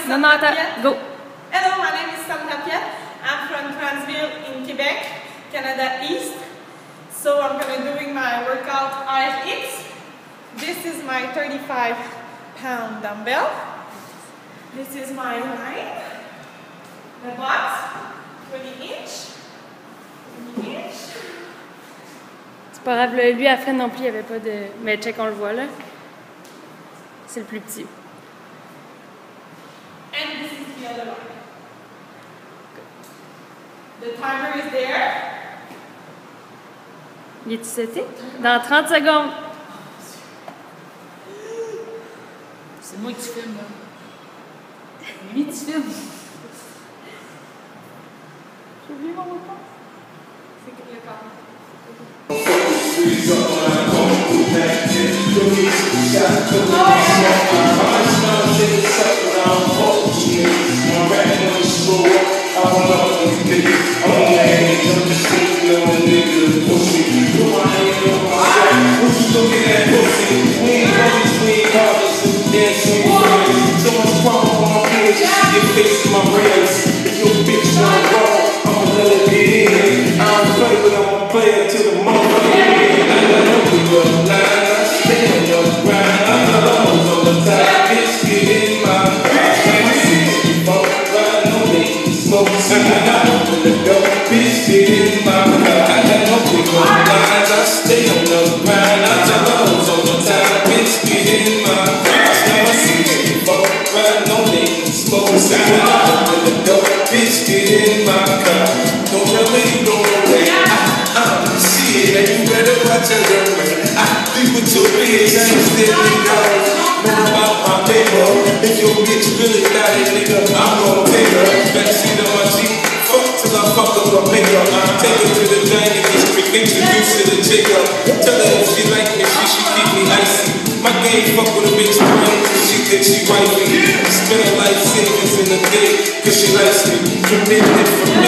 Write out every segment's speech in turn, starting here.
Non, non, attends. Go. Hello, my name is Sandra Piet. I'm from Transville in Quebec, Canada East. So I'm going to be doing my workout RFX. This is my 35-pound dumbbell. This is my line. The box, 20 inch. C'est pas grave, lui à Fred non plus, il n'y avait pas de. Mais check, on le voit là. C'est le plus petit. And this is the other one. The timer is there. Il est seté? Dans 30 secondes. C'est moi qui filme, là. Lui, tu filmes. J'ai oublié mon mot de passe. C'est que le corps. If your bitch really got it, nigga, I'm gon' take her. Backseat on my Jeep, fuck till I fuck up her makeup. Take her to the dining district, introduce her to Jacob. Tell her if she like me, she should keep me icy. My game fuck with a bitch brain, she thinks she wifey. Spend her life savings in a day, cause she likes me. Commitment for me,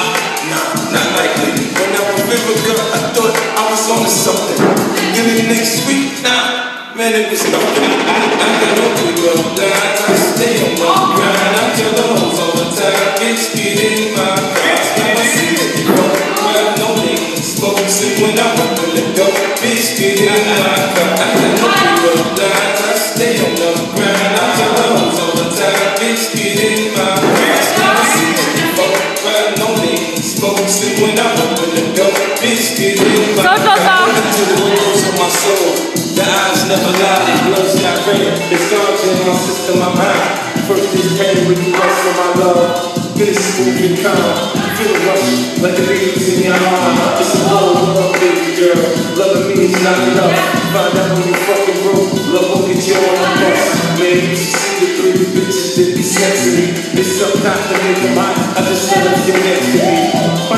nah, not likely. When I remember, girl, I thought I was on to something. Give it next week, nah. Man, it was nothing. I got no clue of that. I stay on my grind. I tell the hoes all the time, bitch, get in my car. Now I see it, bro. Well, no niggas focusing when I walk in the door. Bitch, get in my car. I got no clue of that. I stay on the grind. I tell the hoes all the time, bitch, get in my car. Now I see it, bro. Well, no niggas focusing when I walk in the door. Bitch, get in my car. To the windows of my soul. The eyes never lie, the blood's not red. It's gone in my system, my mind. First is pain with the rest of my love. Finish smooth and calm. Feel the rush like the beats in your arm. It's a whole world, baby girl. Loving me is not enough. Find out when you fucking broke. Love will get you on the bus. Man, you should see the three bitches that be sexing me. It's sometimes to make them hot. I just let them get next to me.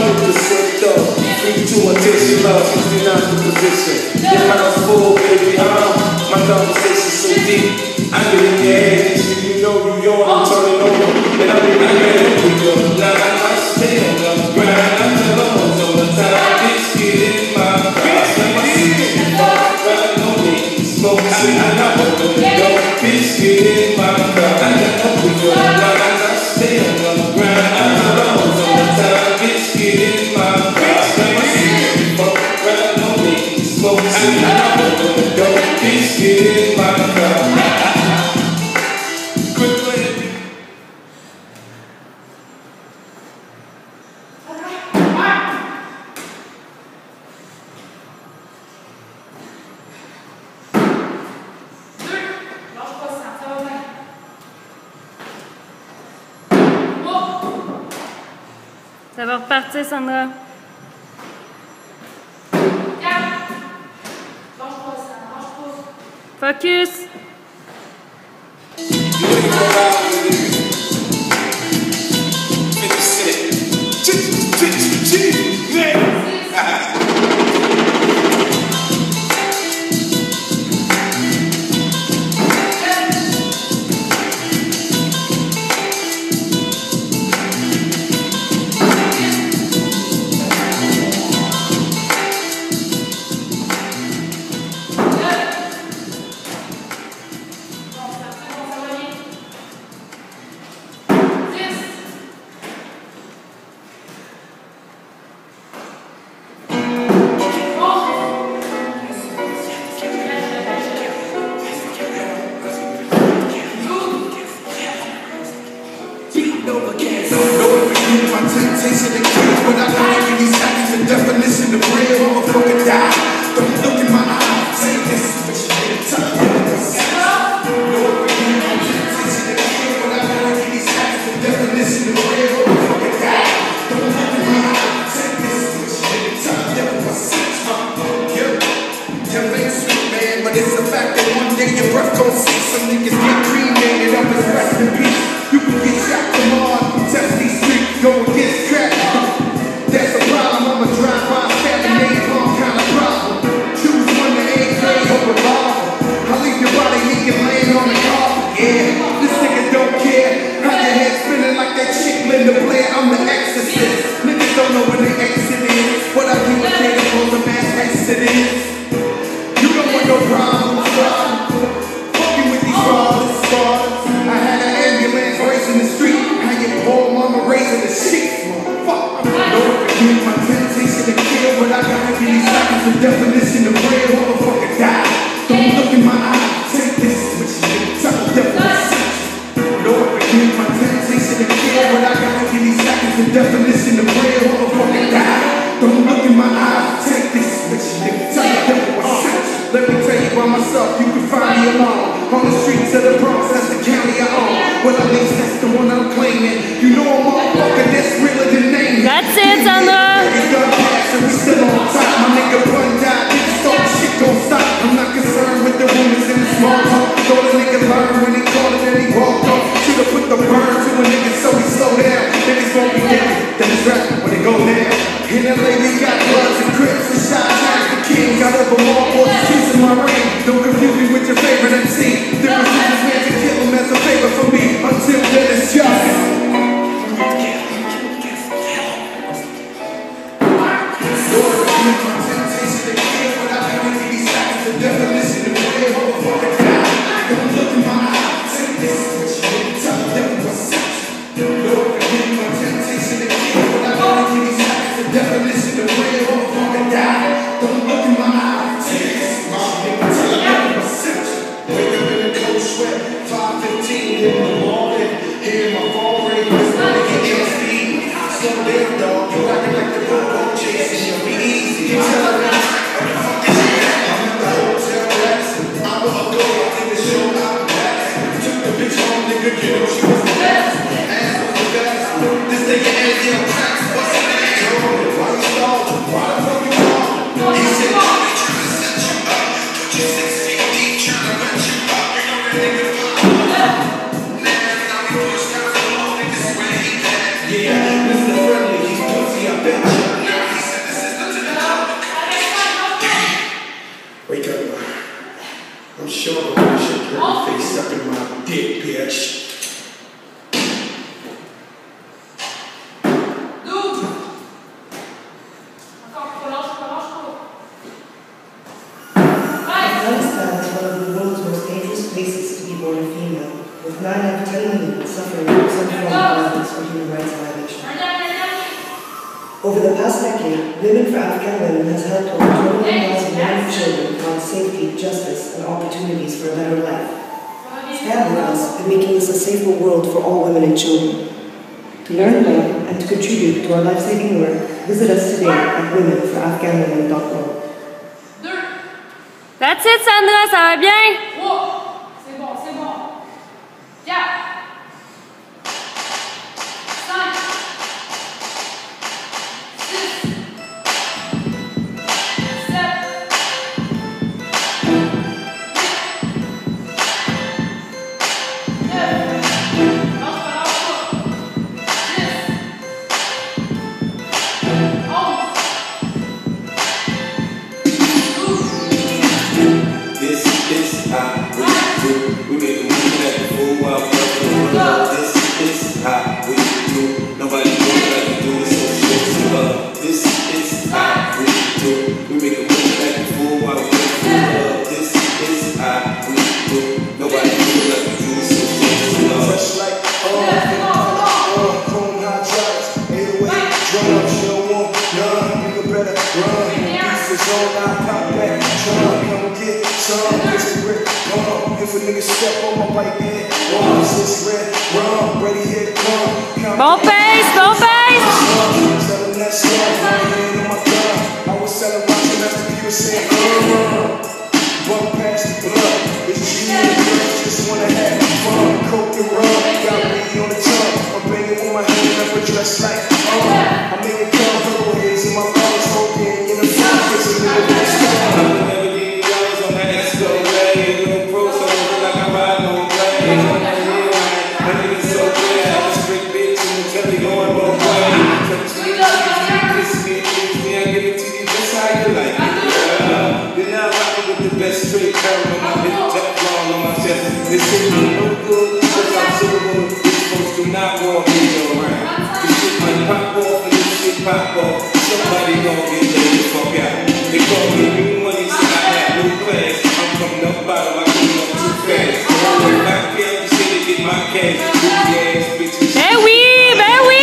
100% though. 3-2 attention, love, 69 the position. Your mouth's full, baby, my conversation's so deep. I get in your head, you know you yawn, I'm turning over. And I'm in my head, we go. Now I stay on the grind, I tell the hoes all the time. Bitch, get in my car. Now I see it, ride no niggas, smoke, see, I got open the door. Bitch, get in my car. I got no we go. Now I stay on the grind, I tell the hoes all the time. Bitch, get in my car. Ça va repartir, Sandra. Focus. temptation to kill, but I gotta give these seconds the definition of real. Motherfucker die. Don't look in my eyes. Say this, but you ain't telling me. Lord, forgive my temptation to kill, but I gotta give these seconds the definition of real. Motherfucker die. Don't look in my eyes. Say this, but you ain't telling me. Hell ain't sweet, man, but it's a fact that one day your breath gon' cease. Some niggas get cremated up as rest in peace. You can get shot tomorrow, test these streets, go against crack. That's a problem, I'ma drive by, stabbing all kind of problem. Choose one to aim, play over revolver. I'll leave your body leaking, laying on the carpet. Yeah, this nigga don't care. How your head spinning like that chick Linda Blair, I'm the exorcist. Niggas don't know when they exit is. What I do is take them on the mass exit is. You don't want no problems, fucking with these fathers. I had an ambulance racing the street. How your poor mama raising the sheep. Fuck, Lord, forgive my temptation to kill, but I gotta give these seconds the definition of real. Motherfucker die. Don't look in my eyes. Take this, which is the definition. Lord, forgive my temptation to kill, but I gotta give these seconds the definition of real. Motherfucker die. Don't look in my eyes. Take this, which is the definition. Let me tell you by myself, you can find me alone on the streets of the Bronx, that's the county I own. Well, at least that's the one I'm claiming. You know a motherfucker that's realer than naming. That's it, Sandra. It's got cash and we still on top. My nigga Bun died, niggas thought the shit gon' stop. I'm not concerned with the rumors in the small talk. Thought a nigga learned when he called it and he walked off. Should've put the burn to a nigga so he slow down. Niggas won't be dead, then it's rapping when it go down. In LA we got Bloods and Crips and Shot Towns. The king got over more forces in my ring. Don't confuse me with your favorite MC. Difference is this man to kill him as a favor for me. Until then it's just. Over the past decade, Women for Afghan Women has helped over 21,000 women and children find safety, justice, and opportunities for a better life. Stand with us in making this a safer world for all women and children. To learn more and to contribute to our life-saving work, visit us today at womenforafghanwomen.org. That's it, Sandra, ça va bien? Oh, c'est bon, c'est bon. 4, 5, 6, 7, 8, 9, Bon pace, bon pace! not gonna be around. This shit might pop off and this shit pop off. Somebody gon' get laid the fuck out. They call me new money, so I got new class. I'm coming up out of my clean up too fast. When I kill, you say they get my cash. Booty ass bitches. Ben oui, ben oui!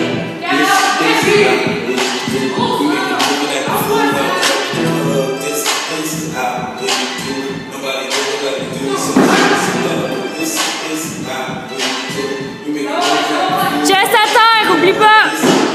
Chest à terre, oublie pas!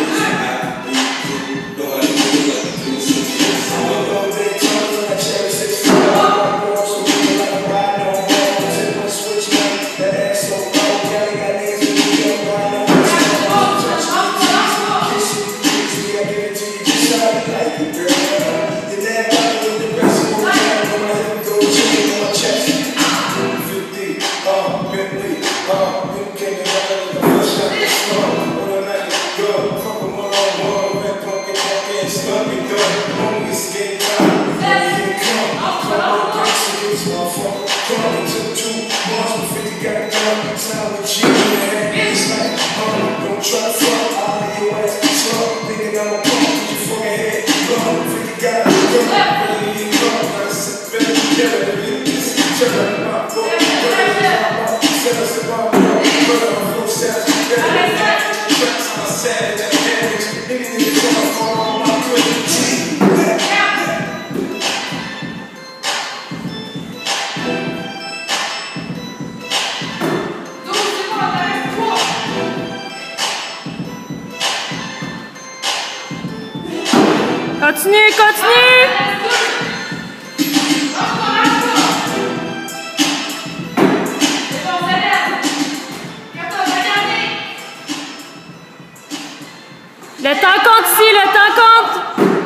Continue, continue! Le temps compte ici, le temps compte!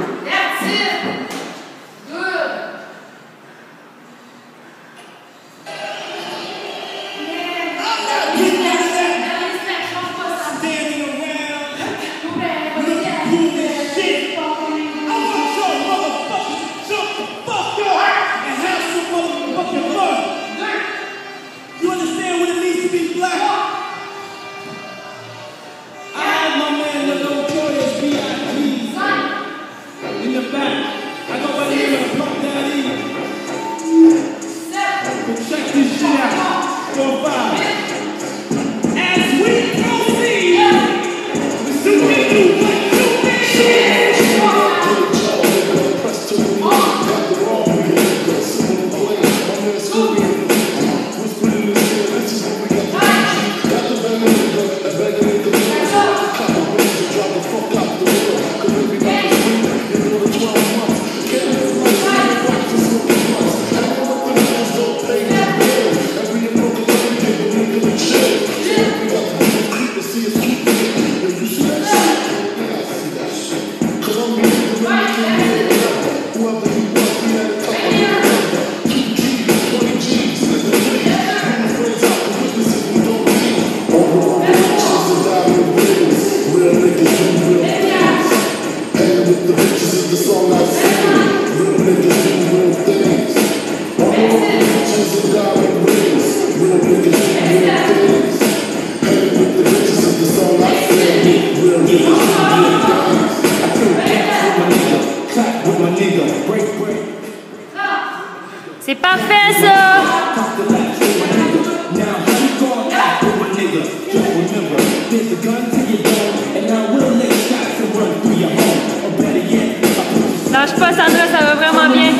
C'est parfait ça! Lâche pas Sandra, ça va vraiment bien.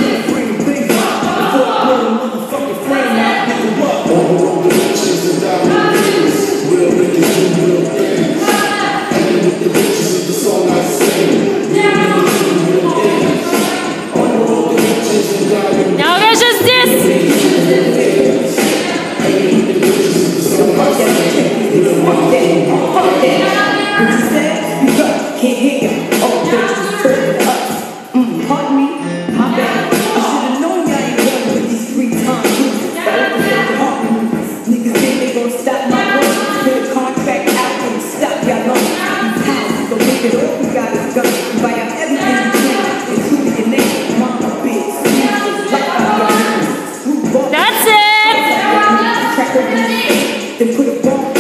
Down. then put a bomb